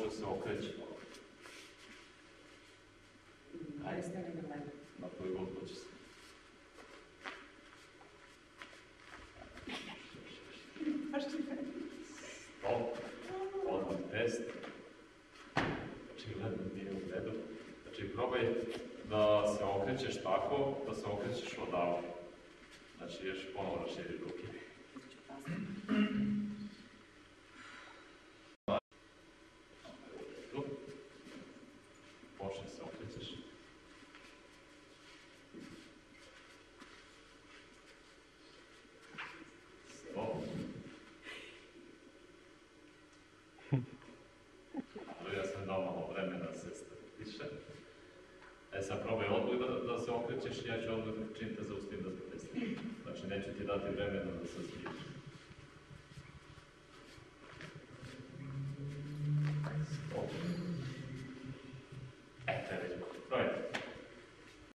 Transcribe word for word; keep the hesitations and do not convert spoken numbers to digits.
dok se okreće. Ajde, na koji god hoće se. Stop, odmah test. Očigledno nije u redu. Znači, probaj da se okrećeš tako, da se okrećeš odavno. Znači, još ponovo raširi ruke. Počne se okrećeš. Stop. Ja sam dao malo vremena da se statiše. E sad probaj odmah da, da se okrećeš, ja ću odmah čim te zaustavim da se testim. Znači neću ti dati vremena da se zbiješ.